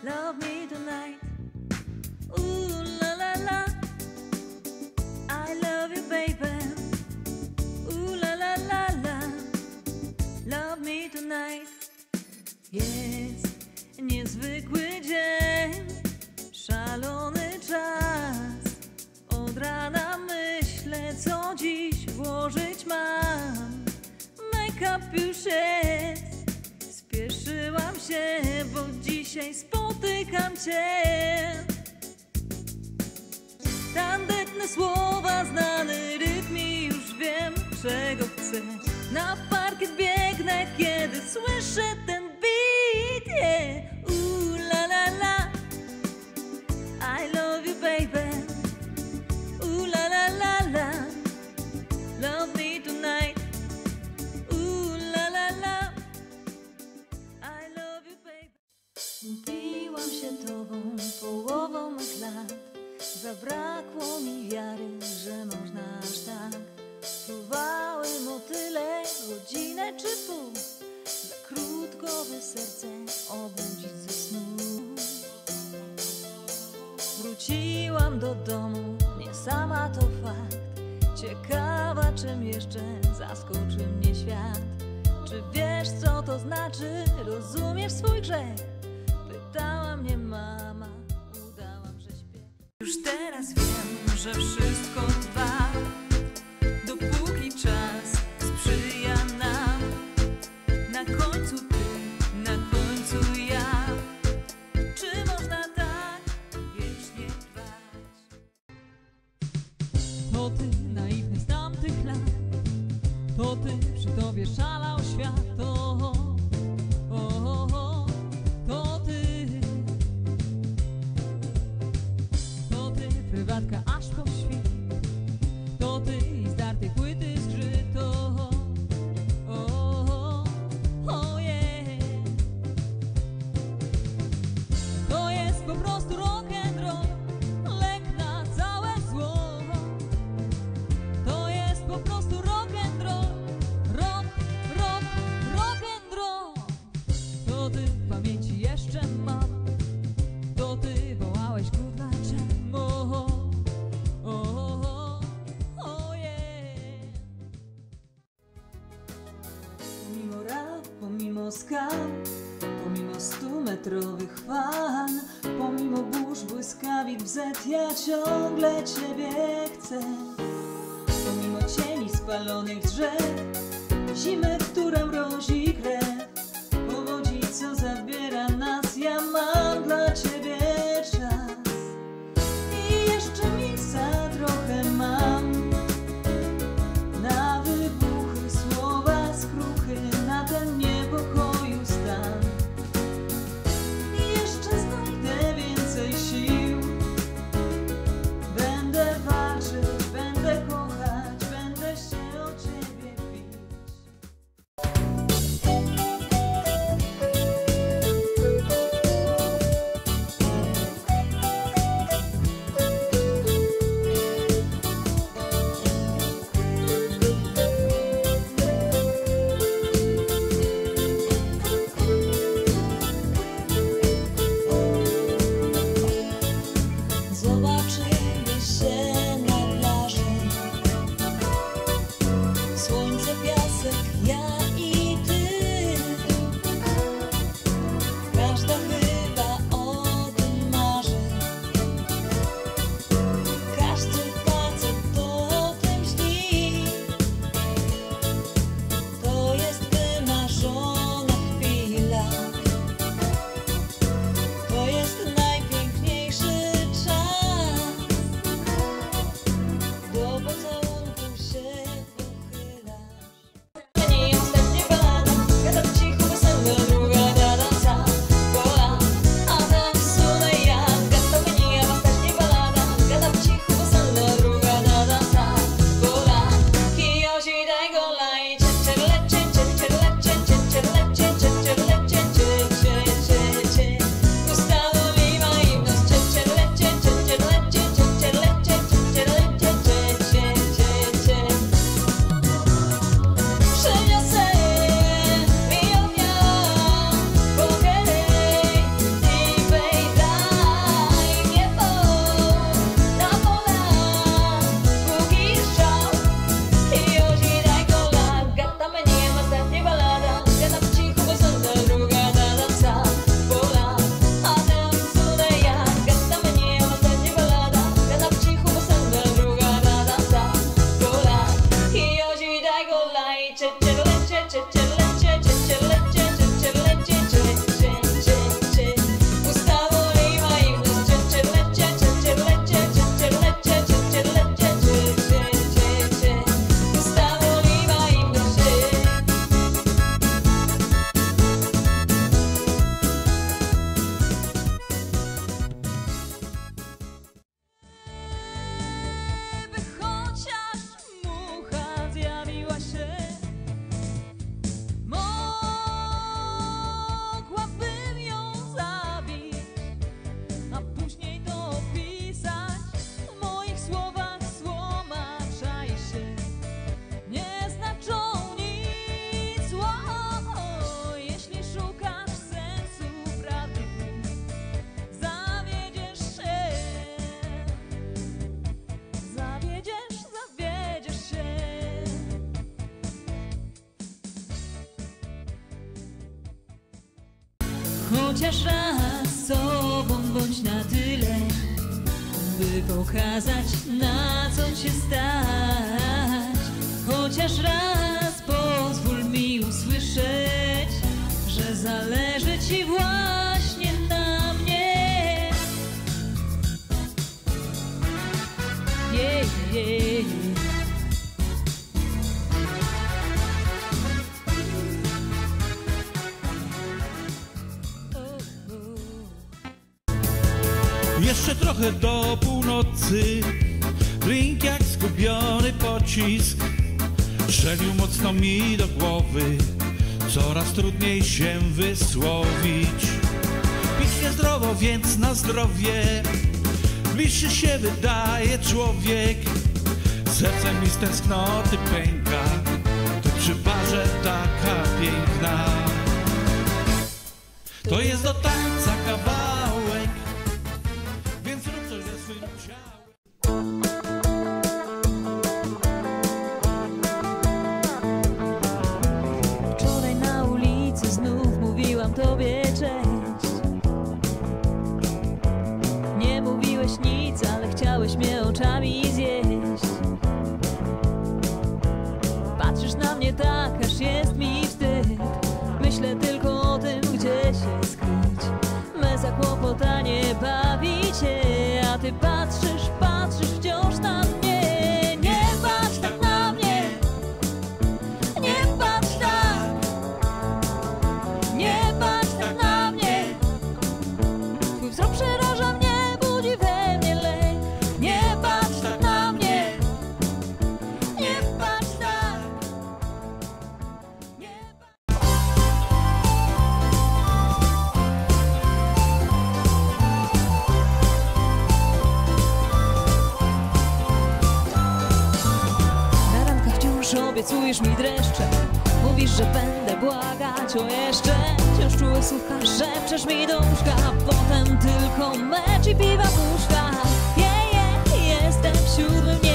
love me tonight. Ooh la la la, I love you baby. Ooh la la la la, love me tonight. Jest niezwykły dzień, szalony czas. Od rana myślę, co dziś włożyć mam. Make-up już jest, spieszyłam się, bo dzisiaj spotykam cię. Tandetne słowa, znany rytm i już wiem, czego chcę. Na parkiet biegnę, kiedy słyszę ten beat, yeah. Ooh la la la, I love you baby. Ooh la la la la, love me tonight. Ooh la la la, I love you baby. Upiłam się tobą, połową mych lat. Zabrakło mi wiary, że można aż tak. Fruwały motyle, godzinę czy pół. Za krótko by serce obudzić ze snu. Wróciłam do domu, nie sama to fakt. Ciekawa, czym jeszcze zaskoczy mnie świat. Czy wiesz, co to znaczy? Rozumiesz swój grzech? Pytała mnie mama, udałam, że śpię. Już teraz wiem, że wszystko trwa, dopóki czas sprzyja nam. Na końcu ty, na końcu ja. Czy można tak wiecznie trwać? To ty, naiwny z tamtych lat. To ty, przy tobie szalał świat. To ty. To ty, prywatka aż po świt. To ty i zdartej płyty zgrzyt. Yeah. To jest po prostu rock and roll, lek na całe zło. To jest po prostu rock and roll, rock and roll. To ty w pamięci jeszcze mam. To ty wołałeś kurwa czemu? Yeah. Pomimo rap, pomimo skał, pomimo 100-metrowych fal, pomimo burz, błyskawic, ja ciągle ciebie chcę. Pomimo cieni spalonych drzew, zimy, która mrozi krew, powodzi, co zabiera nas, ja mam dla ciebie czas. I jeszcze miejsca trochę mam na wybuchy, słowa, skruchy, na ten niepokoju stan. I jeszcze znajdę więcej sił. Będę walczyć, będę kochać, będę się o ciebie bić. Chociaż raz sobą bądź na tyle, by pokazać, na co cię stać. Chociaż raz pozwól mi usłyszeć, że zależy ci właśnie na mnie. Yeah, yeah. Jeszcze trochę do północy, blink jak zgubiony pocisk strzelił mocno mi do głowy. Coraz trudniej się wysłowić. Pić niezdrowo, więc na zdrowie. Bliższy się wydaje człowiek. Serce mi z tęsknoty pęka. Ty przy barze taka piękna. To jest do tańca kawałek, więc rób coś ze swym ciałem. Wczoraj na ulicy znów mówiłam tobie cześć. Nie mówiłeś nic, ale chciałeś mnie oczami zjeść. Patrzysz na mnie tak, aż jest mi wstyd. Myślę tylko o tym, gdzie się skryć. Me zakłopotanie bawi cię, a ty patrzysz, patrzysz wciąż na mnie. Nie patrz tak na mnie, nie patrz tak, nie patrz tak na mnie. Twój wzrok przeraża mnie, budzi we mnie lęk. Nie patrz tak na mnie, nie patrz tak, nie patrz. Na randkach wciąż obiecujesz mi dreszcze. Mówisz, że będę błagać o jeszcze. Wciąż czułe słówka szepczesz mi do łóżka, a potem tylko mecz i piwa puszka. Jestem w siódmym niebie.